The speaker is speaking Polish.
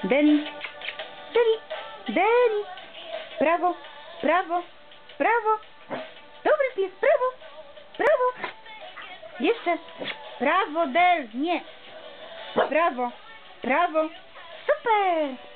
Deli, Deli, Deli. Prawo, prawo, prawo. Dobry pies, prawo, prawo. Jeszcze. Prawo, Del, nie. Prawo, prawo. Super.